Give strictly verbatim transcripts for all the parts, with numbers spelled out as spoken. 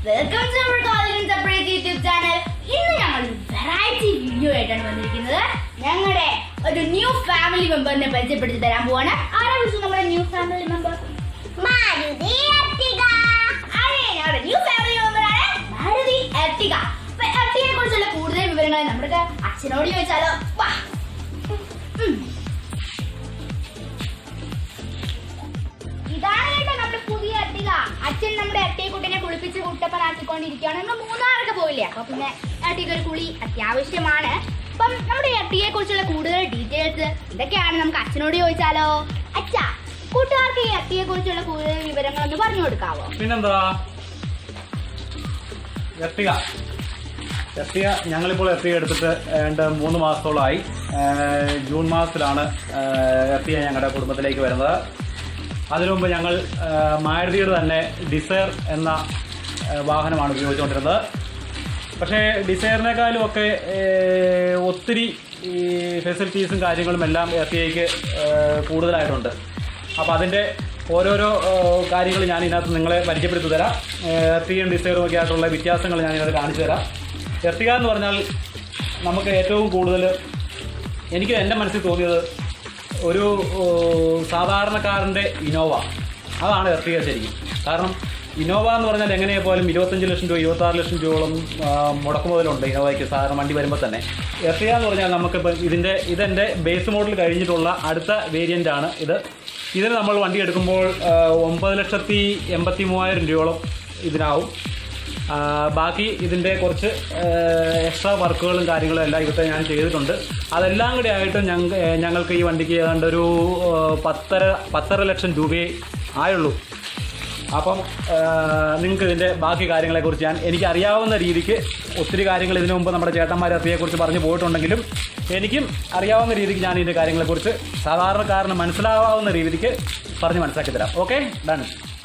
Welcome to our college separate YouTube channel. ഇന്ന് ഞങ്ങൾ variety video ആയിട്ടാണ് വന്നിരിക്കുന്നത്. ഞങ്ങളുടെ ഒരു ന്യൂ ഫാമിലി മെമ്പറിനെ പരിചയപ്പെടുത്തി തരാൻ പോവാണ്. ആരാ വിളിച്ചു നമ്മുടെ new family member? Maruti Ertiga. അതെ, ഞങ്ങളുടെ ന്യൂ ഫാമിലി മെമ്പറാണ് മാരുതി എർട്ടിഗ. അപ്പൊ എർട്ടിഗയെ കുറിച്ചുള്ള കൂടുതൽ വിവരങ്ങൾ നമ്മുടെ അച്ഛനോട് ചോദിച്ചാലോ? വാ. ഇതാണ് കേട്ടോ നമ്മുടെ പുതിയ എർട്ടിഗ. അച്ഛൻ നമ്മുടെ എർട്ടിഗ കുട്ടിനെ കുളിപ്പിച്ച് കുട്ടപ്പനാക്കിക്കൊണ്ടിരിക്കുകയാണ്. നമ്മൾ മൂന്നാറൊക്കെ പോയില്ലേ, അപ്പൊ പിന്നെ എർട്ടിഗ ഒരു കുളി അത്യാവശ്യമാണ്. അപ്പം നമ്മുടെ എർട്ടിഗയെ കുറിച്ചുള്ള കൂടുതൽ ഡീറ്റെയിൽസ് ഇതൊക്കെയാണ് നമുക്ക് അച്ഛനോട് ചോദിച്ചാലോ? അച്ഛാ, കൂട്ടുകാർക്ക് ഈ എർട്ടിഗയെ കുറിച്ചുള്ള കൂടുതൽ വിവരങ്ങൾ ഒന്ന് പറഞ്ഞു കൊടുക്കാവോ? പിന്നെന്താ, എർട്ടിഗ എർട്ടിഗ ഞങ്ങളിപ്പോൾ എർട്ടിഗ എടുത്തിട്ട് ഏതാണ്ട് മൂന്ന് മാസത്തോളമായി. ജൂൺ മാസത്തിലാണ് എർട്ടിഗ ഞങ്ങളുടെ കുടുംബത്തിലേക്ക് വരുന്നത്. അതിനു മുമ്പ് ഞങ്ങൾ മാരുതിയുടെ തന്നെ ഡിസയർ എന്ന വാഹനമാണ് ഉപയോഗിച്ചുകൊണ്ടിരുന്നത്. പക്ഷേ ഡിസയറിനേക്കാളും ഒക്കെ ഒത്തിരി ഈ ഫെസിലിറ്റീസും കാര്യങ്ങളും എല്ലാം എർട്ടിഗയ്ക്ക് കൂടുതലായിട്ടുണ്ട്. അപ്പോൾ അതിൻ്റെ ഓരോരോ കാര്യങ്ങൾ ഞാൻ ഇതിനകത്ത് നിങ്ങളെ പരിചയപ്പെടുത്തി തരാം. എർട്ടിഗയും ഡിസയറും ഒക്കെ ആയിട്ടുള്ള വ്യത്യാസങ്ങൾ ഞാൻ ഇതിനകത്ത് കാണിച്ചു തരാം. എർട്ടിഗ എന്ന് പറഞ്ഞാൽ നമുക്ക് ഏറ്റവും കൂടുതൽ എനിക്ക് എൻ്റെ മനസ്സിൽ തോന്നിയത് ഒരു സാധാരണക്കാരൻ്റെ ഇന്നോവ, അതാണ് എർട്ടിഗ ശരിക്കും. കാരണം ഇന്നോവ എന്ന് പറഞ്ഞാൽ എങ്ങനെയാ പോലും ഇരുപത്തഞ്ച് ലക്ഷം രൂപ ഇരുപത്താറ് ലക്ഷം രൂപയോളം മുടക്കുമുതലുണ്ട് ഇന്നോവയ്ക്ക് സാധാരണ വണ്ടി വരുമ്പോൾ തന്നെ. എർട്ടിഗ എന്ന് പറഞ്ഞാൽ നമുക്കിപ്പോൾ ഇതിൻ്റെ ഇതെൻ്റെ ബേസ് മോഡൽ കഴിഞ്ഞിട്ടുള്ള അടുത്ത വേരിയൻ്റ് ആണ് ഇത്. ഇതിന് നമ്മൾ വണ്ടി എടുക്കുമ്പോൾ ഒമ്പത് ലക്ഷത്തി എൺപത്തി മൂവായിരം രൂപയോളം ഇതിനാവും. ബാക്കി ഇതിൻ്റെ കുറച്ച് എക്സ്ട്രാ വർക്കുകളും കാര്യങ്ങളും എല്ലാം ഇവിടുത്തെ ഞാൻ ചെയ്തിട്ടുണ്ട്. അതെല്ലാം കൂടി ആയിട്ട് ഞങ്ങൾ ഞങ്ങൾക്ക് ഈ വണ്ടിക്ക് ഏതാണ്ട് ഒരു പത്തര പത്തര ലക്ഷം രൂപയേ ആയുള്ളൂ. അപ്പം നിങ്ങൾക്ക് ഇതിൻ്റെ ബാക്കി കാര്യങ്ങളെക്കുറിച്ച് ഞാൻ എനിക്കറിയാവുന്ന രീതിക്ക് ഒത്തിരി കാര്യങ്ങൾ ഇതിനു മുമ്പ് നമ്മുടെ ചേട്ടന്മാർ എർട്ടിഗയെക്കുറിച്ച് പറഞ്ഞു പോയിട്ടുണ്ടെങ്കിലും എനിക്കും അറിയാവുന്ന രീതിക്ക് ഞാൻ ഇതിൻ്റെ കാര്യങ്ങളെക്കുറിച്ച് സാധാരണക്കാരന് മനസ്സിലാവാവുന്ന രീതിക്ക് പറഞ്ഞ് മനസ്സിലാക്കി തരാം. Okay, done.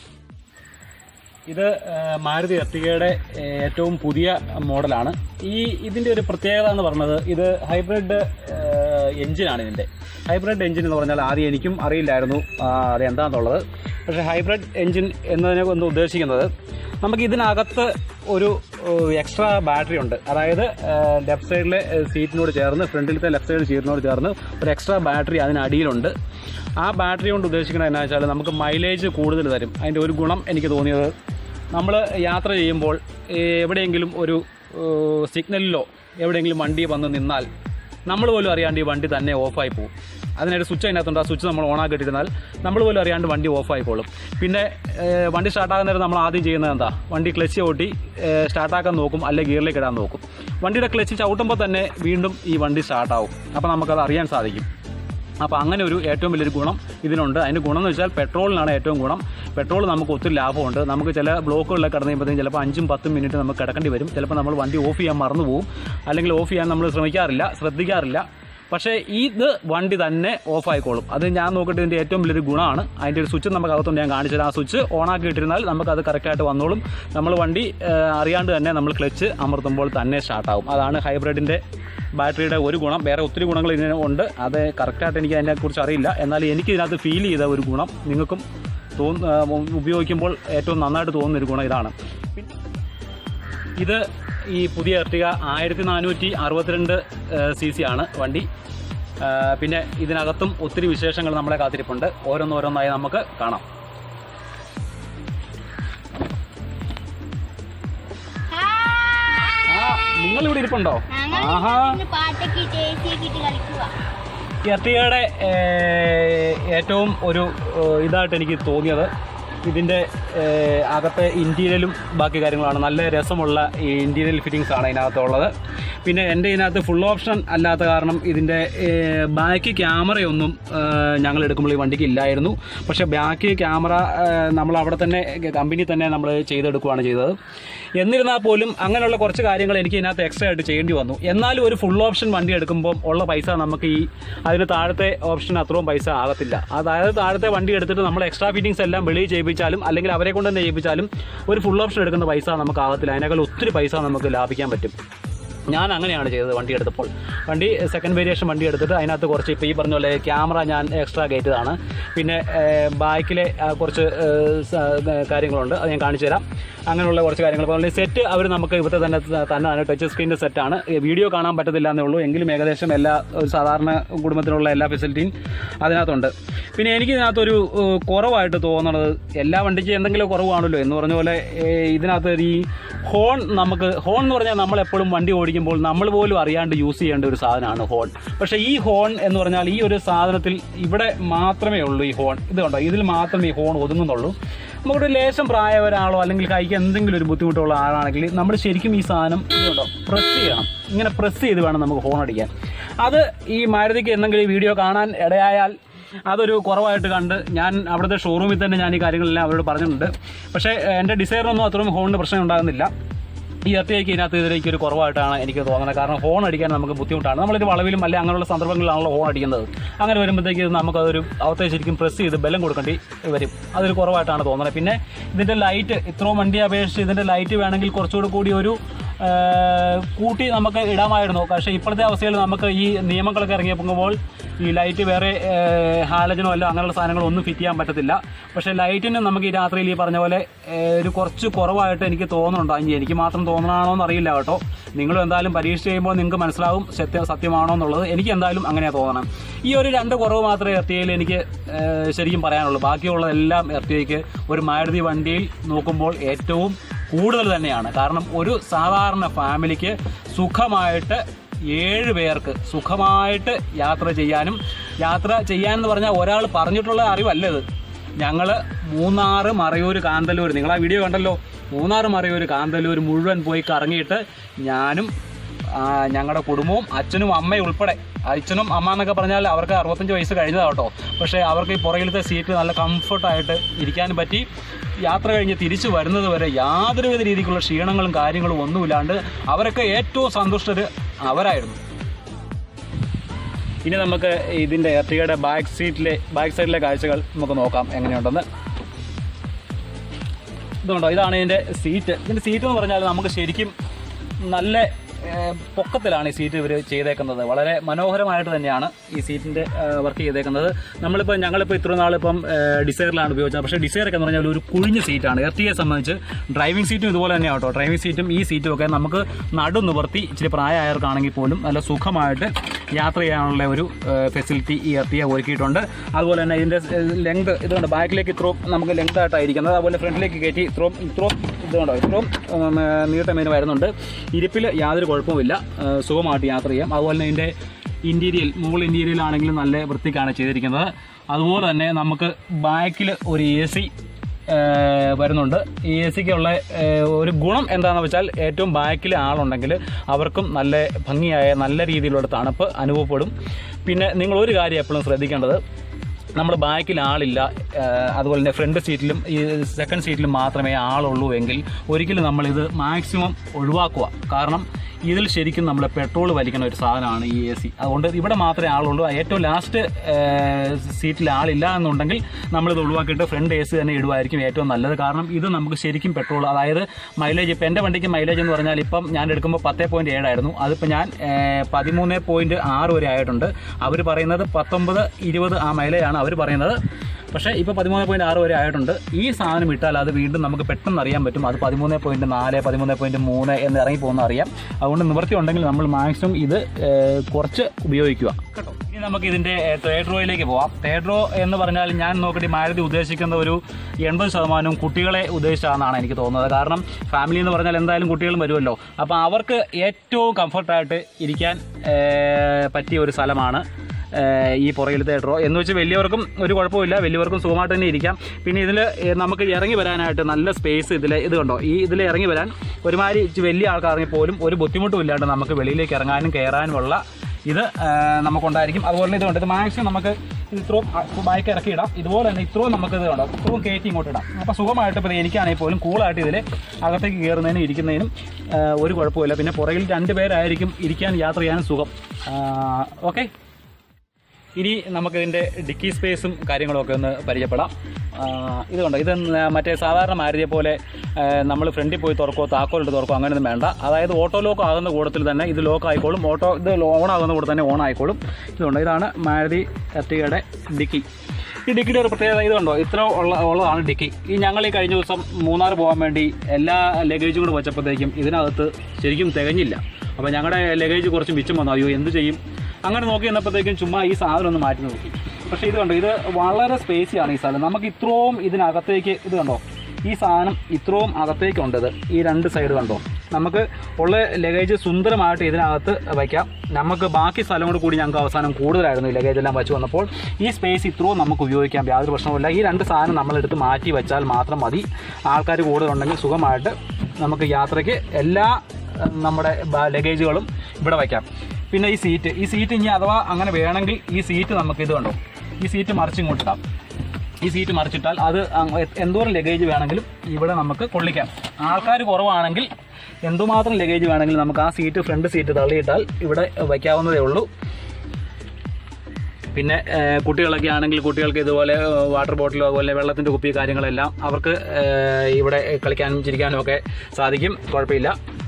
ഇത് മാരുതി എർട്ടിഗയുടെ ഏറ്റവും പുതിയ മോഡലാണ്. ഈ ഇതിൻ്റെ ഒരു പ്രത്യേകത എന്ന് പറഞ്ഞത് ഇത് ഹൈബ്രിഡ് എഞ്ചിനാണ്. ഇതിൻ്റെ ഹൈബ്രിഡ് എഞ്ചിൻ എന്ന് പറഞ്ഞാൽ ആദ്യം എനിക്കും അറിയില്ലായിരുന്നു അതെന്താണെന്നുള്ളത്. പക്ഷേ ഹൈബ്രിഡ് എഞ്ചിൻ എന്നതിനെ ഒന്ന് ഉദ്ദേശിക്കുന്നത് നമുക്ക് ഇതിനകത്ത് ഒരു എക്സ്ട്രാ ബാറ്ററി ഉണ്ട്. അതായത് ലെഫ്റ്റ് സൈഡിലെ സീറ്റിനോട് ചേർന്ന് ഫ്രണ്ടിലത്തെ ലെഫ്റ്റ് സൈഡ് സീറ്റിനോട് ചേർന്ന് ഒരു എക്സ്ട്രാ ബാറ്ററി അതിനടിയിലുണ്ട്. ആ ബാറ്ററി കൊണ്ട് ഉദ്ദേശിക്കുന്നത് എന്നാ വെച്ചാൽ നമുക്ക് മൈലേജ് കൂടുതൽ തരും. അതിൻ്റെ ഒരു ഗുണം എനിക്ക് തോന്നിയത്, നമ്മൾ യാത്ര ചെയ്യുമ്പോൾ എവിടെയെങ്കിലും ഒരു സിഗ്നലിലോ എവിടെയെങ്കിലും വണ്ടി വന്ന് നിന്നാൽ നമ്മൾ പോലും അറിയാണ്ട് ഈ വണ്ടി തന്നെ ഓഫായി പോകും. അതിനൊരു സ്വിച്ച് അതിനകത്തുണ്ട്. ആ സ്വിച്ച് നമ്മൾ ഓണാക്കിയിട്ടിരുന്നാൽ നമ്മൾ പോലും അറിയാണ്ട് വണ്ടി ഓഫായിക്കോളും. പിന്നെ വണ്ടി സ്റ്റാർട്ടാകുന്ന നേരം നമ്മൾ ആദ്യം ചെയ്യുന്നത് എന്താ, വണ്ടി ക്ലച്ച് ചവിട്ടി സ്റ്റാർട്ടാക്കാൻ നോക്കും, അല്ലെങ്കിൽ ഗിയറിലേക്ക് ഇടാൻ നോക്കും. വണ്ടിയുടെ ക്ലച്ച് ചവിട്ടുമ്പോൾ തന്നെ വീണ്ടും ഈ വണ്ടി സ്റ്റാർട്ടാവും. അപ്പോൾ നമുക്കത് അറിയാൻ സാധിക്കും. അപ്പോൾ അങ്ങനെ ഒരു ഏറ്റവും വലിയൊരു ഗുണം ഇതിനുണ്ട്. അതിൻ്റെ ഗുണം എന്ന് വെച്ചാൽ പെട്രോളിനാണ് ഏറ്റവും ഗുണം. പെട്രോൾ നമുക്ക് ഒത്തിരി ലാഭമുണ്ട്. നമുക്ക് ചില ബ്ലോക്കുകളിലൊക്കെ കടന്നു കഴിയുമ്പോഴത്തേക്കും ചിലപ്പോൾ അഞ്ചും പത്തും മിനിറ്റ് നമുക്ക് കിടക്കേണ്ടി വരും. ചിലപ്പോൾ നമ്മൾ വണ്ടി ഓഫ് ചെയ്യാൻ മറന്നു പോകും, അല്ലെങ്കിൽ ഓഫ് ചെയ്യാൻ നമ്മൾ ശ്രമിക്കാറില്ല, ശ്രദ്ധിക്കാറില്ല. പക്ഷേ ഇത് വണ്ടി തന്നെ ഓഫായിക്കോളും. അത് ഞാൻ നോക്കിയിട്ട് ഇതിൻ്റെ ഏറ്റവും വലിയൊരു ഗുണമാണ്. അതിൻ്റെ ഒരു സ്വിച്ച് നമുക്ക് അകത്തുണ്ട്, ഞാൻ കാണിച്ചു തരാം. ആ സ്വിച്ച് ഓണാക്കി ഇട്ടിരുന്നാൽ നമുക്കത് കറക്റ്റായിട്ട് വന്നോളും. നമ്മൾ വണ്ടി അറിയാണ്ട് തന്നെ നമ്മൾ ക്ലച്ച് അമർത്തുമ്പോൾ തന്നെ സ്റ്റാർട്ടാവും. അതാണ് ഹൈബ്രിഡിൻ്റെ ബാറ്ററിയുടെ ഒരു ഗുണം. വേറെ ഒത്തിരി ഗുണങ്ങൾ ഇതിന് ഉണ്ട്. അത് കറക്റ്റായിട്ട് എനിക്ക് അതിനെക്കുറിച്ച് അറിയില്ല. എന്നാൽ എനിക്ക് ഇതിനകത്ത് ഫീൽ ചെയ്ത ഒരു ഗുണം നിങ്ങൾക്കും തോന്നു ഉപയോഗിക്കുമ്പോൾ ഏറ്റവും നന്നായിട്ട് തോന്നുന്നൊരു ഗുണം ഇതാണ്. ഇത് ഈ പുതിയ എർട്ടിഗ ആയിരത്തി നാനൂറ്റി അറുപത്തിരണ്ട് സി സി ആണ് വണ്ടി. പിന്നെ ഇതിനകത്തും ഒത്തിരി വിശേഷങ്ങൾ നമ്മളെ കാത്തിരിപ്പുണ്ട്. ഓരോന്നോരോന്നായി നമുക്ക് കാണാം. നിങ്ങളിവിടെ ഇരിപ്പുണ്ടോ? ആഹാ, എർട്ടിഗയുടെ ഏറ്റവും ഒരു ഇതായിട്ട് എനിക്ക് തോന്നിയത് ഇതിൻ്റെ അകത്തെ ഇൻറ്റീരിയലും ബാക്കി കാര്യങ്ങളാണ്. നല്ല രസമുള്ള ഈ ഇൻറ്റീരിയൽ ഫിറ്റിങ്സാണ് ഇതിനകത്തുള്ളത്. പിന്നെ എൻ്റെ ഇതിനകത്ത് ഫുൾ ഓപ്ഷൻ അല്ലാത്ത കാരണം ഇതിൻ്റെ ബാക്ക് ക്യാമറയൊന്നും ഞങ്ങൾ എടുക്കുമ്പോൾ ഈ വണ്ടിക്ക് ഇല്ലായിരുന്നു. പക്ഷേ ബാക്ക് ക്യാമറ നമ്മൾ അവിടെ തന്നെ കമ്പനി തന്നെ നമ്മൾ ചെയ്തെടുക്കുകയാണ് ചെയ്തത്. എന്നിരുന്നാൽ പോലും അങ്ങനെയുള്ള കുറച്ച് കാര്യങ്ങൾ എനിക്ക് ഇതിനകത്ത് എക്സ്ട്രാ ആയിട്ട് ചെയ്യേണ്ടി വന്നു. എന്നാലും ഒരു ഫുൾ ഓപ്ഷൻ വണ്ടി എടുക്കുമ്പോൾ ഉള്ള പൈസ നമുക്ക് ഈ അതിന് താഴത്തെ ഓപ്ഷൻ അത്രയും പൈസ ആകത്തില്ല. അതായത് താഴത്തെ വണ്ടി എടുത്തിട്ട് നമ്മൾ എക്സ്ട്രാ ഫിറ്റിങ്സ് എല്ലാം വെളിയിൽ ചെയ്യിപ്പിച്ചാലും അല്ലെങ്കിൽ അവരെ കൊണ്ട് തന്നെ ചെയ്യിപ്പിച്ചാലും ഒരു ഫുൾ ഓപ്ഷൻ എടുക്കുന്ന പൈസ നമുക്ക് ആകത്തില്ല. അതിനേക്കാൾ ഒത്തിരി പൈസ നമുക്ക് ലാഭിക്കാൻ പറ്റും. ഞാൻ അങ്ങനെയാണ് ചെയ്തത് വണ്ടി എടുത്തപ്പോൾ. വണ്ടി സെക്കൻഡ് വേരിയേഷൻ വണ്ടി എടുത്തിട്ട് അതിനകത്ത് കുറച്ച് ഇപ്പോൾ ഈ പറഞ്ഞ പോലെ ക്യാമറ ഞാൻ എക്സ്ട്രാ കയറ്റിയതാണ്. പിന്നെ ബാക്കിലെ കുറച്ച് കാര്യങ്ങളുണ്ട്, അത് ഞാൻ കാണിച്ചു തരാം. അങ്ങനെയുള്ള കുറച്ച് കാര്യങ്ങൾ. അതുപോലെ സെറ്റ് അവർ നമുക്ക് ഇവിടുത്തെ തന്നെ തന്നെയാണ്, ടച്ച് സ്ക്രീനിൻ്റെ സെറ്റാണ്. വീഡിയോ കാണാൻ പറ്റത്തില്ല എന്നേ ഉള്ളൂ, എങ്കിലും ഏകദേശം എല്ലാ ഒരു സാധാരണ കുടുംബത്തിനുള്ള എല്ലാ ഫെസിലിറ്റിയും അതിനകത്തുണ്ട്. പിന്നെ എനിക്ക് ഇതിനകത്തൊരു കുറവായിട്ട് തോന്നുന്നത്, എല്ലാ വണ്ടിക്ക് എന്തെങ്കിലും കുറവാണല്ലോ എന്ന് പറഞ്ഞ പോലെ ഇതിനകത്ത് ഈ ഹോൺ, നമുക്ക് ഹോൺ എന്ന് പറഞ്ഞാൽ നമ്മളെപ്പോഴും വണ്ടി ഓടിക്കുമ്പോൾ നമ്മൾ പോലും അറിയാണ്ട് യൂസ് ചെയ്യേണ്ട ഒരു സാധനമാണ് ഹോൺ. പക്ഷേ ഈ ഹോൺ എന്ന് പറഞ്ഞാൽ ഈ ഒരു സാധനത്തിൽ ഇവിടെ മാത്രമേ ഉള്ളൂ ഈ ഹോൺ. ഇത് കണ്ടോ, ഇതിൽ മാത്രമേ ഈ ഹോൺ ഒതുങ്ങുന്നുള്ളൂ. നമുക്കൊരു ലേശം പ്രായ ഒരാളോ അല്ലെങ്കിൽ കൈക്ക് എന്തെങ്കിലും ഒരു ബുദ്ധിമുട്ടുള്ള ആളാണെങ്കിൽ നമ്മൾ ശരിക്കും ഈ സാധനം ഇതുണ്ടോ പ്രസ് ചെയ്യണം. ഇങ്ങനെ പ്രസ് ചെയ്ത് വേണം നമുക്ക് ഹോൺ അടിക്കാൻ. അത് ഈ മാരുതിക്ക് എന്തെങ്കിലും വീഡിയോ കാണാൻ ഇടയായാൽ അതൊരു കുറവായിട്ട് കണ്ട് ഞാൻ അവിടുത്തെ ഷോറൂമിൽ തന്നെ ഞാൻ ഈ കാര്യങ്ങളെല്ലാം അവരോട് പറഞ്ഞിട്ടുണ്ട്. പക്ഷേ എൻ്റെ ഡിസൈറിനൊന്നും അത്രയും ഹോണിന് പ്രശ്നം ഉണ്ടാകുന്നില്ല. ഈ എർട്ടിഗയ്ക്ക് ഇതിനകത്ത് ഇതിലേക്ക് ഒരു കുറവായിട്ടാണ് എനിക്ക് തോന്നുന്നത്. കാരണം ഹോൺ അടിക്കാൻ നമുക്ക് ബുദ്ധിമുട്ടാണ്. നമ്മളൊരു വളവിലും അല്ലെങ്കിൽ അങ്ങനെയുള്ള സന്ദർഭങ്ങളിലാണല്ലോ ഹോൺ അടിക്കുന്നത്. അങ്ങനെ വരുമ്പോഴത്തേക്ക് നമുക്കതൊരു അവത്തെ ശരിക്കും പ്രസ് ചെയ്ത് ബലം കൊടുക്കേണ്ടി വരും. അതൊരു കുറവായിട്ടാണ് തോന്നുന്നത്. പിന്നെ ഇതിൻ്റെ ലൈറ്റ്, ഇത്രയും വണ്ടി അപേക്ഷിച്ച് ഇതിൻ്റെ ലൈറ്റ് വേണമെങ്കിൽ കുറച്ചുകൂടി കൂടി ഒരു കൂട്ടി നമുക്ക് ഇടാമായിരുന്നു. പക്ഷേ ഇപ്പോഴത്തെ അവസ്ഥയിൽ നമുക്ക് ഈ നിയമങ്ങളൊക്കെ ഇറങ്ങിയപ്പോൾ ഈ ലൈറ്റ് വേറെ ഹാലജനോ അല്ല അങ്ങനെയുള്ള സാധനങ്ങളോ ഒന്നും ഫിറ്റ് ചെയ്യാൻ പറ്റത്തില്ല. പക്ഷേ ലൈറ്റിന് നമുക്ക് ഈ രാത്രിയിൽ ഈ പറഞ്ഞ പോലെ ഒരു കുറച്ച് കുറവായിട്ട് എനിക്ക് തോന്നുന്നുണ്ടോ. ഇനി എനിക്ക് മാത്രം തോന്നണമാണോ എന്നറിയില്ല കേട്ടോ. നിങ്ങളും എന്തായാലും പരീക്ഷ ചെയ്യുമ്പോൾ നിങ്ങൾക്ക് മനസ്സിലാവും സത്യം സത്യമാണോ എന്നുള്ളത്. എനിക്ക് എന്തായാലും അങ്ങനെയാണ് തോന്നണം. ഈ ഒരു രണ്ട് കുറവ് മാത്രമേ എർട്ടിഗയിൽ എനിക്ക് ശരിക്കും പറയാനുള്ളൂ. ബാക്കിയുള്ളതെല്ലാം എർട്ടിഗയ്ക്ക് ഒരു മാരുതി വണ്ടിയിൽ നോക്കുമ്പോൾ ഏറ്റവും കൂടുതൽ തന്നെയാണ്. കാരണം ഒരു സാധാരണ ഫാമിലിക്ക് സുഖമായിട്ട് ഏഴ് പേർക്ക് സുഖമായിട്ട് യാത്ര ചെയ്യാനും, യാത്ര ചെയ്യാനെന്ന് പറഞ്ഞാൽ ഒരാൾ പറഞ്ഞിട്ടുള്ള അറിവല്ല ഇത്. ഞങ്ങൾ മൂന്നാറ്, മറയൂർ, കാന്തല്ലൂർ, നിങ്ങൾ ആ വീഡിയോ കണ്ടല്ലോ, മൂന്നാറ്, മറയൂർ, കാന്തല്ലൂർ മുഴുവൻ പോയി കറങ്ങിയിട്ട് ഞാനും ഞങ്ങളുടെ കുടുംബവും അച്ഛനും അമ്മയും ഉൾപ്പെടെ, അച്ഛനും അമ്മ എന്നൊക്കെ പറഞ്ഞാൽ അവർക്ക് അറുപത്തഞ്ച് വയസ്സ് കഴിഞ്ഞതാണ് കേട്ടോ. പക്ഷേ അവർക്ക് ഈ പുറകിലത്തെ സീറ്റ് നല്ല കംഫർട്ടായിട്ട് ഇരിക്കാനും പറ്റി. യാത്ര കഴിഞ്ഞ് തിരിച്ചു വരുന്നത് വരെ യാതൊരുവിധ രീതിക്കുള്ള ക്ഷീണങ്ങളും കാര്യങ്ങളും ഒന്നുമില്ലാണ്ട് അവരൊക്കെ ഏറ്റവും സന്തുഷ്ടർ അവരായിരുന്നു. ഇനി നമുക്ക് ഇതിൻ്റെ എർട്ടിഗയുടെ ബാക്ക് സീറ്റിലെ ബാക്ക് സൈഡിലെ കാഴ്ചകൾ നമുക്ക് നോക്കാം എങ്ങനെയുണ്ടെന്ന്. ഇതുണ്ടോ, ഇതാണ് ഇതിൻ്റെ സീറ്റ്. ഇതിൻ്റെ സീറ്റ് എന്ന് പറഞ്ഞാൽ നമുക്ക് ശരിക്കും നല്ല പൊക്കത്തിലാണ് ഈ സീറ്റ് ഇവർ ചെയ്തേക്കുന്നത്. വളരെ മനോഹരമായിട്ട് തന്നെയാണ് ഈ സീറ്റിൻ്റെ വർക്ക് ചെയ്തേക്കുന്നത്. നമ്മളിപ്പോൾ ഞങ്ങളിപ്പോൾ ഇത്ര നാളിപ്പം ഡിസൈറിലാണ് ഉപയോഗിച്ചത്. പക്ഷേ ഡിസൈറൊക്കെ എന്ന് പറഞ്ഞാൽ ഒരു കുഴിഞ്ഞ സീറ്റാണ്. എർട്ടിഗയെ സംബന്ധിച്ച് ഡ്രൈവിംഗ് സീറ്റും ഇതുപോലെ തന്നെയാണ് കേട്ടോ. ഡ്രൈവിംഗ് സീറ്റും ഈ സീറ്റും ഒക്കെ നമുക്ക് നടു നിവർത്തി ഇച്ചിരി പ്രായമായവർക്കാണെങ്കിൽ പോലും നല്ല സുഖമായിട്ട് യാത്ര ചെയ്യാനുള്ള ഒരു ഫെസിലിറ്റി ഈ എർട്ടിഗ ഒരുക്കിയിട്ടുണ്ട്. അതുപോലെ തന്നെ ഇതിൻ്റെ ലെങ്ത് ഇതുകൊണ്ട് ബാക്കിലേക്ക് ഇത്രയും നമുക്ക് ലെങ്ത് ആയിട്ടായിരിക്കുന്നത്. അതുപോലെ ഫ്രണ്ടിലേക്ക് കയറ്റി ഇത്രയും ഇത്രയും ഇതുകൊണ്ടോ ഇത്രയും നീട്ടമേന് വരുന്നുണ്ട്. ഇരിപ്പിൽ യാതൊരു കുഴപ്പമില്ല, സുഖമായിട്ട് യാത്ര ചെയ്യാം. അതുപോലെ തന്നെ ഇതിൻ്റെ ഇൻറ്റീരിയൽ, മുകൾ ഇൻറ്റീരിയൽ ആണെങ്കിലും നല്ല വൃത്തിക്കാണ് ചെയ്തിരിക്കുന്നത്. അതുപോലെ തന്നെ നമുക്ക് ബാക്കിൽ ഒരു എ സി വരുന്നുണ്ട്. ഈ എ സിക്കുള്ള ഒരു ഗുണം എന്താണെന്ന് വെച്ചാൽ ഏറ്റവും ബാക്കിൽ ആളുണ്ടെങ്കിൽ അവർക്കും നല്ല ഭംഗിയായ നല്ല രീതിയിലുള്ള തണുപ്പ് അനുഭവപ്പെടും. പിന്നെ നിങ്ങളൊരു കാര്യം എപ്പോഴും ശ്രദ്ധിക്കേണ്ടത്, നമ്മൾ ബാക്കിൽ ആളില്ല, അതുപോലെ തന്നെ ഫ്രണ്ട് സീറ്റിലും ഈ സെക്കൻഡ് സീറ്റിലും മാത്രമേ ആളുള്ളൂ എങ്കിൽ ഒരിക്കലും നമ്മളിത് മാക്സിമം ഒഴിവാക്കുക. കാരണം ഇതിൽ ശരിക്കും നമ്മൾ പെട്രോൾ വലിക്കുന്ന ഒരു സാധനമാണ് ഈ എ സി. അതുകൊണ്ട് ഇവിടെ മാത്രമേ ആളുള്ളൂ. ഏറ്റവും ലാസ്റ്റ് സീറ്റിൽ ആളില്ല എന്നുണ്ടെങ്കിൽ നമ്മളിത് ഒഴിവാക്കിയിട്ട് ഫ്രണ്ട് എ സി തന്നെ ഇടുവായിരിക്കും ഏറ്റവും നല്ലത്. കാരണം ഇത് നമുക്ക് ശരിക്കും പെട്രോൾ, അതായത് മൈലേജ്, ഇപ്പം എൻ്റെ വണ്ടിക്ക് മൈലേജ് എന്ന് പറഞ്ഞാൽ ഇപ്പം ഞാൻ എടുക്കുമ്പോൾ പത്ത് പോയിൻറ്റ് ഏഴായിരുന്നു. അതിപ്പോൾ ഞാൻ പതിമൂന്ന് പോയിൻറ്റ് ആറ് വരെ ആയിട്ടുണ്ട്. അവർ പറയുന്നത് പത്തൊമ്പത് ഇരുപത് ആ മൈലേജാണ് അവർ പറയുന്നത്. പക്ഷേ ഇപ്പോൾ പതിമൂന്ന് പോയിൻറ്റ് ആറ് വരെ ആയിട്ടുണ്ട്. ഈ സാധനം ഇട്ടാൽ അത് വീണ്ടും നമുക്ക് പെട്ടെന്ന് അറിയാൻ പറ്റും. അത് പതിമൂന്ന് പോയിൻറ്റ് നാല് പതിമൂന്ന് പോയിൻറ്റ് മൂന്ന് എന്ന് ഇറങ്ങി പോകുന്ന അറിയാം. അതുകൊണ്ട് നിവൃത്തി ഉണ്ടെങ്കിൽ നമ്മൾ മാക്സിമം ഇത് കുറച്ച് ഉപയോഗിക്കുക കേട്ടോ. ഇനി നമുക്ക് ഇതിൻ്റെ തേർഡ് റോയിലേക്ക് പോവാം. തേർഡ് റോ എന്ന് പറഞ്ഞാൽ ഞാൻ നോക്കിയിട്ട് മാരുതി ഉദ്ദേശിക്കുന്ന ഒരു എൺപത് ശതമാനവും കുട്ടികളെ ഉദ്ദേശിച്ചാണെന്നാണ് എനിക്ക് തോന്നുന്നത്. കാരണം ഫാമിലി എന്ന് പറഞ്ഞാൽ എന്തായാലും കുട്ടികളും വരുമല്ലോ. അപ്പോൾ അവർക്ക് ഏറ്റവും കംഫർട്ടായിട്ട് ഇരിക്കാൻ പറ്റിയ ഒരു സ്ഥലമാണ് ഈ പുറകിലത്തെ റോ. എന്ന് വെച്ചാൽ വലിയവർക്കും ഒരു കുഴപ്പമില്ല, വലിയവർക്കും സുഖമായിട്ട് തന്നെ ഇരിക്കാം. പിന്നെ ഇതിൽ നമുക്ക് ഇറങ്ങി വരാനായിട്ട് നല്ല സ്പേസ് ഇതിൽ ഇത് കണ്ടോ. ഈ ഇതിൽ ഇറങ്ങി വരാൻ ഒരുമാതിരി വലിയ ആൾക്കാരെങ്കിൽ പോലും ഒരു ബുദ്ധിമുട്ടും ഇല്ലാണ്ട് നമുക്ക് വെളിയിലേക്ക് ഇറങ്ങാനും കയറാനുമുള്ള ഇത് നമുക്കുണ്ടായിരിക്കും. അതുപോലെ തന്നെ ഇതുകൊണ്ട് ഇത് മാക്സിമം നമുക്ക് ഇത്രയും ബൈക്ക് ഇറക്കിയിടാം. ഇതുപോലെ തന്നെ ഇത്രയും നമുക്ക് ഇത് കണ്ടോ ഇത്രയും കയറ്റി ഇങ്ങോട്ട് ഇടാം. അപ്പോൾ സുഖമായിട്ട് ഇപ്പോൾ എനിക്കാണെങ്കിൽ പോലും കൂളായിട്ട് ഇതിൽ അകത്തേക്ക് കയറുന്നതിനും ഇരിക്കുന്നതിനും ഒരു കുഴപ്പമില്ല. പിന്നെ പുറകിൽ രണ്ട് പേരായിരിക്കും ഇരിക്കാൻ യാത്ര ചെയ്യാനും സുഖം. ഓക്കെ, ഇനി നമുക്കിതിൻ്റെ ഡിക്കി സ്പേസും കാര്യങ്ങളൊക്കെ ഒന്ന് പരിചയപ്പെടാം. ഇതുകൊണ്ട് ഇത് മറ്റേ സാധാരണ മാരുതിയെ പോലെ നമ്മൾ ഫ്രണ്ടിൽ പോയി തുറക്കോ താക്കോലിട്ട് തുറക്കോ അങ്ങനെയൊന്നും വേണ്ട. അതായത് ഓട്ടോ ലോക്ക് ആകുന്ന കൂട്ടത്തിൽ തന്നെ ഇത് ലോക്ക് ആയിക്കോളും. ഓട്ടോ ഇത് ഓൺ ആകുന്ന കൂടെ തന്നെ ഓൺ ആയിക്കോളും. ഇതുകൊണ്ട് ഇതാണ് മാരുതി എർട്ടിഗയുടെ ഡിക്കി. ഈ ഡിക്കിയുടെ ഒരു പ്രത്യേകത ഇത് കണ്ടോ, ഇത്ര ഉള്ള ഉള്ളതാണ് ഡിക്കി. ഈ ഞങ്ങൾ ഈ കഴിഞ്ഞ ദിവസം മൂന്നാർ പോകാൻ വേണ്ടി എല്ലാ ലഗേജും കൂടെ വെച്ചപ്പോഴത്തേക്കും ഇതിനകത്ത് ശരിക്കും തികഞ്ഞില്ല. അപ്പോൾ ഞങ്ങളുടെ ലഗേജ് കുറച്ച് മിച്ചം വന്നു. അയ്യോ എന്ത് ചെയ്യും, അങ്ങനെ നോക്കി നിന്നപ്പോഴത്തേക്കും ചുമ്മാ ഈ സാധനം ഒന്ന് മാറ്റി നോക്കി. പക്ഷേ ഇത് കണ്ടോ, ഇത് വളരെ സ്പേസിയാണ് ഈ സ്ഥലം. നമുക്ക് ഇത്രയും ഇതിനകത്തേക്ക് ഇത് കണ്ടോ, ഈ സാധനം ഇത്രയും അകത്തേക്കുണ്ടത്. ഈ രണ്ട് സൈഡ് കണ്ടോ, നമുക്ക് ഉള്ള ലഗേജ് സുന്ദരമായിട്ട് ഇതിനകത്ത് വയ്ക്കാം. നമുക്ക് ബാക്കി സ്ഥലം കൂടെ കൂടി ഞങ്ങൾക്ക് അവസാനം കൂടുതലായിരുന്നു ഈ ലഗേജ് എല്ലാം വെച്ച് വന്നപ്പോൾ. ഈ സ്പേസ് ഇത്രയും നമുക്ക് ഉപയോഗിക്കാം, യാതൊരു പ്രശ്നവുമില്ല. ഈ രണ്ട് സാധനം നമ്മളെടുത്ത് മാറ്റി വെച്ചാൽ മാത്രം മതി. ആൾക്കാർ കൂടുതലുണ്ടെങ്കിൽ സുഖമായിട്ട് നമുക്ക് യാത്രയ്ക്ക് എല്ലാ നമ്മുടെ ലഗേജുകളും ഇവിടെ വയ്ക്കാം. പിന്നെ ഈ സീറ്റ് ഈ സീറ്റ് ഇനി അഥവാ അങ്ങനെ വേണമെങ്കിൽ ഈ സീറ്റ് നമുക്ക് ഇത് കണ്ടോ, ഈ സീറ്റ് മറിച്ചിങ്ങോട്ടിടാം. ഈ സീറ്റ് മറിച്ചിട്ടാൽ അത് എന്തോരം ലഗേജ് വേണമെങ്കിലും ഇവിടെ നമുക്ക് കൊള്ളിക്കാം. ആൾക്കാർ കുറവാണെങ്കിൽ എന്തുമാത്രം ലഗേജ് വേണമെങ്കിലും നമുക്ക് ആ സീറ്റ് ഫ്രണ്ട് സീറ്റ് തള്ളിയിട്ടാൽ ഇവിടെ വയ്ക്കാവുന്നതേ ഉള്ളൂ. പിന്നെ കുട്ടികളൊക്കെ ആണെങ്കിൽ കുട്ടികൾക്ക് ഇതുപോലെ വാട്ടർ ബോട്ടിലോ അതുപോലെ വെള്ളത്തിൻ്റെ കുപ്പി കാര്യങ്ങളെല്ലാം അവർക്ക് ഇവിടെ കളിക്കാനും ചിരിക്കാനും ഒക്കെ സാധിക്കും, കുഴപ്പമില്ല.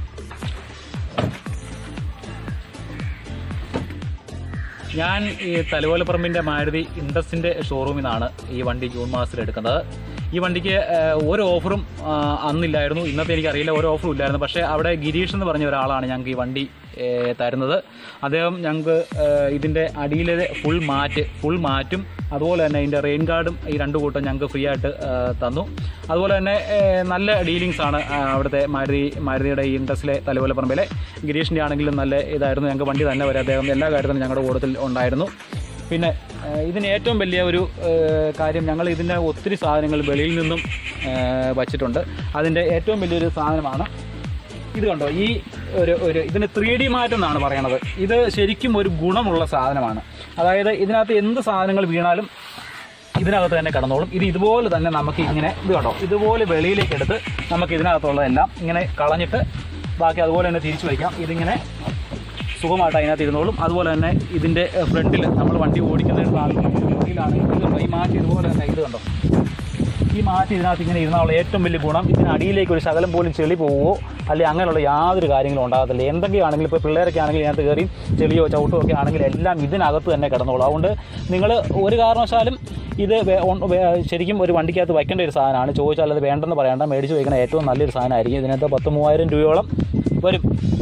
ഞാൻ ഈ തലയോലപ്പറമ്പിൻ്റെ മാരുതി ഇൻഡസിൻ്റെ ഷോറൂമിൽ നിന്നാണ് ഈ വണ്ടി ജൂൺ മാസത്തിൽ എടുക്കുന്നത്. ഈ വണ്ടിക്ക് ഒരു ഓഫറും അന്നില്ലായിരുന്നു, ഇന്നത്തെ എനിക്കറിയില്ല, ഒരു ഓഫറും ഇല്ലായിരുന്നു. പക്ഷേ അവിടെ ഗിരീഷ് എന്ന് പറഞ്ഞ ഒരാളാണ് ഞങ്ങൾക്ക് ഈ വണ്ടി തരുന്നത്. അദ്ദേഹം ഞങ്ങൾക്ക് ഇതിൻ്റെ അടിയിലെ ഫുൾ മാറ്റ് ഫുൾ മാറ്റും അതുപോലെ തന്നെ ഇതിൻ്റെ റെയിൻ ഗാർഡും ഈ രണ്ട് കൂട്ടം ഞങ്ങൾക്ക് ഫ്രീ ആയിട്ട് തന്നു. അതുപോലെ തന്നെ നല്ല ഡീലിങ്സ് ആണ് അവിടുത്തെ മാരുതി മാരുതിയുടെ ഈ ഇൻഡസിലെ തലയോലപ്പറമ്പിലെ. ഗിരീഷിൻ്റെ ആണെങ്കിലും നല്ല ഇതായിരുന്നു, ഞങ്ങൾക്ക് വണ്ടി തന്നെ വരെ അദ്ദേഹം എല്ലാ കാര്യത്തിലും ഞങ്ങളുടെ കൂട്ടത്തിൽ ഉണ്ടായിരുന്നു. പിന്നെ ഇതിന് ഏറ്റവും വലിയ ഒരു കാര്യം, ഞങ്ങൾ ഇതിൻ്റെ ഒത്തിരി സാധനങ്ങൾ വെളിയിൽ നിന്നും വച്ചിട്ടുണ്ട്. അതിൻ്റെ ഏറ്റവും വലിയൊരു സാധനമാണ് ഇത് കണ്ടോ, ഈ ഒരു ഒരു ഇതിന് ത്രീ ഡി മാറ്റം എന്നാണ് പറയണത്. ഇത് ശരിക്കും ഒരു ഗുണമുള്ള സാധനമാണ്. അതായത് ഇതിനകത്ത് എന്ത് സാധനങ്ങൾ വീണാലും ഇതിനകത്ത് തന്നെ കിടന്നോളും. ഇത് ഇതുപോലെ തന്നെ നമുക്ക് ഇങ്ങനെ ഇത് കണ്ടോ, ഇതുപോലെ വെളിയിലേക്ക് എടുത്ത് നമുക്ക് ഇതിനകത്തുള്ളതെല്ലാം ഇങ്ങനെ കളഞ്ഞിട്ട് ബാക്കി അതുപോലെ തന്നെ തിരിച്ചു വയ്ക്കാം. ഇതിങ്ങനെ സുഖമായിട്ട് അതിനകത്ത് ഇരുന്നോളും. അതുപോലെ തന്നെ ഇതിൻ്റെ ഫ്രണ്ടിൽ നമ്മൾ വണ്ടി ഓടിക്കുന്ന ഫ്രണ്ടിലാണ് ഈ മാറ്റി ഇതുപോലെ തന്നെ ഇത് കണ്ടോ, ഈ മാറ്റി ഇതിനകത്ത് ഇങ്ങനെ ഇരുന്നുള്ള ഏറ്റവും വലിയ ഗുണം, ഇതിനടിയിലേക്ക് ഒരു ശകലം പോലും ചെളി പോവുമോ അല്ലെങ്കിൽ അങ്ങനെയുള്ള യാതൊരു കാര്യങ്ങളും ഉണ്ടാകത്തില്ല. എന്തൊക്കെയാണെങ്കിലും ഇപ്പോൾ പിള്ളേരൊക്കെ ആണെങ്കിൽ ഇതിനകത്ത് കയറി ചെളിയോ ചവിട്ടോ ഒക്കെ ആണെങ്കിൽ എല്ലാം ഇതിനകത്ത് തന്നെ കിടന്നോളൂ. അതുകൊണ്ട് നിങ്ങൾ ഒരു കാരണവശാലും ഇത് ശരിക്കും ഒരു വണ്ടിക്കകത്ത് വയ്ക്കേണ്ട ഒരു സാധനമാണ്. ചോദിച്ചാൽ അത് വേണ്ടെന്ന് പറയേണ്ട, മേടിച്ച് വയ്ക്കുന്ന ഏറ്റവും നല്ലൊരു സാധനമായിരിക്കും. ഇതിനകത്ത് പത്ത് മൂവായിരം രൂപയോളം വരും.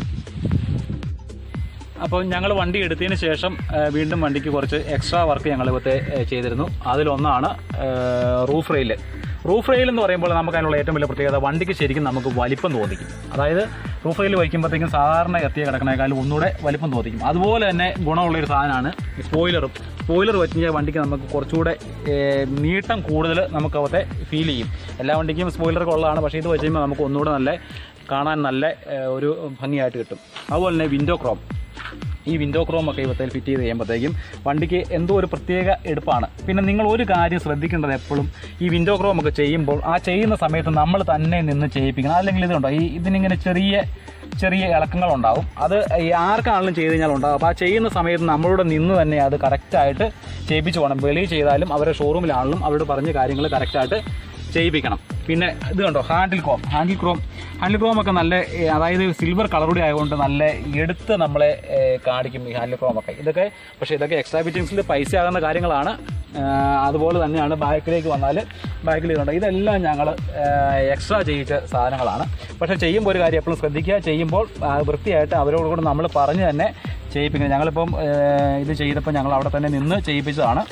അപ്പോൾ ഞങ്ങൾ വണ്ടി എടുത്തതിന് ശേഷം വീണ്ടും വണ്ടിക്ക് കുറച്ച് എക്സ്ട്രാ വർക്ക് ഞങ്ങൾ ഇവിടുത്തെ ചെയ്തിരുന്നു. അതിലൊന്നാണ് റൂഫ് റെയിൽ. റൂഫ് റെയിൽ എന്ന് പറയുമ്പോൾ നമുക്ക് അതിനുള്ള ഏറ്റവും വലിയ പ്രത്യേകത, വണ്ടിക്ക് ശരിക്കും നമുക്ക് വലിപ്പം തോന്നിക്കും. അതായത് റൂഫ് റെയിൽ വയ്ക്കുമ്പോഴത്തേക്കും സാധാരണ എത്തിയ കിടക്കണേക്കാളും ഒന്നുകൂടെ വലിപ്പം തോന്നിക്കും. അതുപോലെ തന്നെ ഗുണമുള്ളൊരു സാധനമാണ് സ്പോയിലറും. സ്പോയിലർ വെച്ച് കഴിഞ്ഞാൽ വണ്ടിക്ക് നമുക്ക് കുറച്ചുകൂടെ നീട്ടം കൂടുതൽ നമുക്ക് അവിടുത്തെ ഫീൽ ചെയ്യും. എല്ലാ വണ്ടിക്കും സ്പോയിലറൊക്കെ ഉള്ളതാണ്, പക്ഷേ ഇത് വെച്ച് കഴിയുമ്പോൾ നമുക്ക് ഒന്നുകൂടെ നല്ല കാണാൻ നല്ല ഒരു ഭംഗിയായിട്ട് കിട്ടും. അതുപോലെ തന്നെ വിൻഡോ ക്രോം, ഈ വിൻഡോ ക്രോം ഒക്കെ ഇവത്തിൽ ഫിറ്റ് ചെയ്ത് കഴിയുമ്പോഴത്തേക്കും വണ്ടിക്ക് എന്തോ ഒരു പ്രത്യേക എടുപ്പാണ്. പിന്നെ നിങ്ങൾ ഒരു കാര്യം ശ്രദ്ധിക്കേണ്ടത്, എപ്പോഴും ഈ വിൻഡോ ക്രോം ഒക്കെ ചെയ്യുമ്പോൾ ആ ചെയ്യുന്ന സമയത്ത് നമ്മൾ തന്നെ നിന്ന് ചെയ്യിപ്പിക്കണം. അല്ലെങ്കിൽ ഇതുണ്ടോ, ഈ ഇതിനിങ്ങനെ ചെറിയ ചെറിയ ഇളക്കങ്ങളുണ്ടാവും. അത് ആർക്കാണെങ്കിലും ചെയ്ത് കഴിഞ്ഞാൽ ഉണ്ടാകും. അപ്പോൾ ആ ചെയ്യുന്ന സമയത്ത് നമ്മളോട് നിന്ന് തന്നെ അത് കറക്റ്റായിട്ട് ചെയ്യിപ്പിച്ച് പോകണം. വെളിയിൽ ചെയ്താലും അവരുടെ ഷോറൂമിലാണെങ്കിലും അവരോട് പറഞ്ഞ കാര്യങ്ങൾ കറക്റ്റായിട്ട് ചെയ്യിപ്പിക്കണം. പിന്നെ ഇത് കണ്ടോ, handle chrome handle chrome handle chrome ഒക്കെ നല്ല, അതായത് സിൽവർ കളറുകൂടി ആയതുകൊണ്ട് നല്ല എടുത്ത് നമ്മളെ കാണിക്കും ഈ ഹാൻഡിൽ ക്രോം ഒക്കെ. ഇതൊക്കെ പക്ഷേ ഇതൊക്കെ എക്സ്ട്രാ ഫിറ്റിങ്സിൽ പൈസ ആകുന്ന കാര്യങ്ങളാണ്. അതുപോലെ തന്നെയാണ് ബാക്കിലേക്ക് വന്നാൽ ബാക്കിൽ ഇതുണ്ട്, ഇതെല്ലാം ഞങ്ങൾ എക്സ്ട്രാ ചെയ്യിച്ച സാധനങ്ങളാണ്. പക്ഷേ ചെയ്യുമ്പോൾ ഒരു കാര്യം എപ്പോഴും ശ്രദ്ധിക്കുക, ചെയ്യുമ്പോൾ വൃത്തിയായിട്ട് അവരോട് കൂടെ നമ്മൾ പറഞ്ഞ് തന്നെ ചെയ്യിപ്പിക്കുന്നത്. ഞങ്ങളിപ്പം ഇത് ചെയ്തപ്പോൾ ഞങ്ങൾ അവിടെ തന്നെ നിന്ന് ചെയ്യിപ്പിച്ചതാണ്.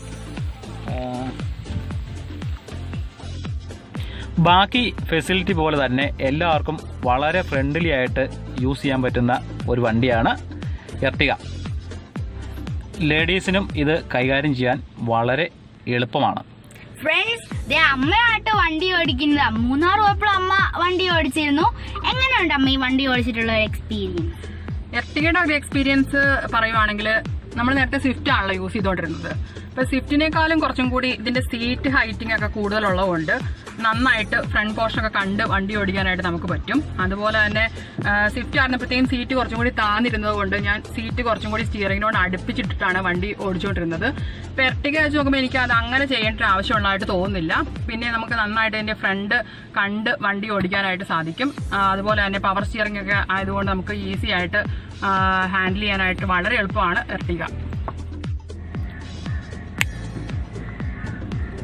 ബാക്കി ഫെസിലിറ്റി പോലെ തന്നെ എല്ലാവർക്കും വളരെ ഫ്രണ്ട്ലി ആയിട്ട് യൂസ് ചെയ്യാൻ പറ്റുന്ന ഒരു വണ്ടിയാണ് എർട്ടിഗ. ലേഡീസിനും ഇത് കൈകാര്യം ചെയ്യാൻ വളരെ എളുപ്പമാണ്. ഫ്രണ്ട്സ്, അമ്മയായിട്ട് വണ്ടി ഓടിക്കുന്നത്. മൂന്നാർ പോയപ്പോൾ അമ്മ വണ്ടി ഓടിച്ചിരുന്നു. എങ്ങനെയുണ്ട് അമ്മ ഈ വണ്ടി ഓടിച്ചിട്ടുള്ള എക്സ്പീരിയൻസ്? എർട്ടിഗയുടെ ഒരു എക്സ്പീരിയൻസ് പറയുവാണെങ്കിൽ, നമ്മൾ നേരത്തെ സ്വിഫ്റ്റ് ആണല്ലോ യൂസ് ചെയ്തുകൊണ്ടിരുന്നത്. അപ്പോൾ സ്വിഫ്റ്റിനേക്കാളും കുറച്ചും കൂടി ഇതിന്റെ സീറ്റ് ഹൈറ്റിംഗ് ഒക്കെ കൂടുതലുള്ളതുകൊണ്ട് നന്നായിട്ട് ഫ്രണ്ട് പോർഷനൊക്കെ കണ്ട് വണ്ടി ഓടിക്കാനായിട്ട് നമുക്ക് പറ്റും. അതുപോലെ തന്നെ സ്വിഫ്റ്റ് ആയിരുന്നപ്പോഴത്തേക്കും സീറ്റ് കുറച്ചും കൂടി താന്നിരുന്നത് കൊണ്ട് ഞാൻ സീറ്റ് കുറച്ചും കൂടി സ്റ്റിയറിങ്ങിനോട് അടുപ്പിച്ചിട്ടിട്ടാണ് വണ്ടി ഓടിച്ചുകൊണ്ടിരുന്നത്. ഇപ്പോൾ എർട്ടിഗ വെച്ച് നോക്കുമ്പോൾ എനിക്ക് അത് അങ്ങനെ ചെയ്യേണ്ട ആവശ്യമുള്ളതായിട്ട് തോന്നുന്നില്ല. പിന്നെ നമുക്ക് നന്നായിട്ട് അതിന്റെ ഫ്രണ്ട് കണ്ട് വണ്ടി ഓടിക്കാനായിട്ട് സാധിക്കും. അതുപോലെ തന്നെ പവർ സ്റ്റിയറിംഗ് ഒക്കെ ആയതുകൊണ്ട് നമുക്ക് ഈസി ആയിട്ട് ഹാൻഡിൽ ചെയ്യാനായിട്ട് വളരെ എളുപ്പമാണ് എർട്ടിഗ.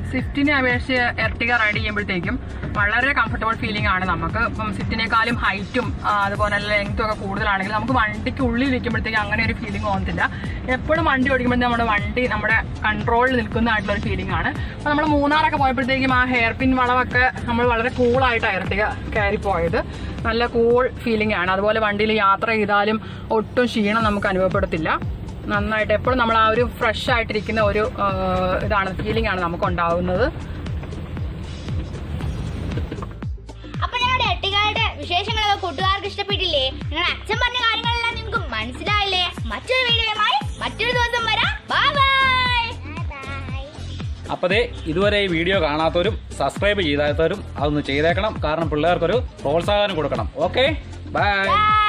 സ്വിഫ്റ്റിനെ അപേക്ഷിച്ച് എർട്ടിക റൈഡ് ചെയ്യുമ്പോഴത്തേക്കും വളരെ കംഫർട്ടബിൾ ഫീലിംഗ് ആണ് നമുക്ക്. ഇപ്പം സ്വിഫ്റ്റിനേക്കാളും ഹൈറ്റും അതുപോലെ ലെങ്ത്തും ഒക്കെ കൂടുതലാണെങ്കിൽ നമുക്ക് വണ്ടിക്ക് ഉള്ളിൽ ഇരിക്കുമ്പോഴത്തേക്കും അങ്ങനെ ഒരു ഫീലിംഗ് തോന്നത്തില്ല. എപ്പോഴും വണ്ടി ഓടിക്കുമ്പോൾ നമ്മുടെ വണ്ടി നമ്മുടെ കൺട്രോളിൽ നിൽക്കുന്നതായിട്ടുള്ള ഒരു ഫീലിംഗ് ആണ്. അപ്പോൾ നമ്മൾ മൂന്നാറൊക്കെ പോയപ്പോഴത്തേക്കും ആ ഹെയർ പിൻ വളവൊക്കെ നമ്മൾ വളരെ കൂളായിട്ടാണ് എർട്ടിക കയറി പോയത്. നല്ല കൂൾ ഫീലിംഗ് ആണ്. അതുപോലെ വണ്ടിയിൽ യാത്ര ചെയ്താലും ഒട്ടും ക്ഷീണം നമുക്ക് അനുഭവപ്പെടത്തില്ല. നന്നായിട്ട് എപ്പോഴും നമ്മൾ ആ ഒരു ഫ്രഷ് ആയിട്ടിരിക്കുന്ന ഒരു ഇതാണ് ഫീലിംഗ് ആണ് നമുക്ക് ഉണ്ടാവുന്നത്. അപ്പൊ ഞങ്ങളുടെ എർട്ടിഗയുടെ വിശേഷങ്ങളൊക്കെ കൂട്ടുകാർക്ക് ഇഷ്ടപ്പെട്ടില്ലേ? ഞങ്ങളുടെ അച്ഛൻ പറഞ്ഞ കാര്യങ്ങളെല്ലാം നിങ്ങൾക്ക് മനസ്സിലായില്ലേ? മറ്റൊരു വീഡിയോയുമായി മറ്റൊരു ദിവസം വരാം. Bye bye. അപ്പതേ ഇതുവരെ ഈ വീഡിയോ കാണാത്തവരും സബ്സ്ക്രൈബ് ചെയ്താത്തവരും അതൊന്ന് ചെയ്തേക്കണം. കാരണം പിള്ളേർക്കൊരു പ്രോത്സാഹനം കൊടുക്കണം. Okay, by.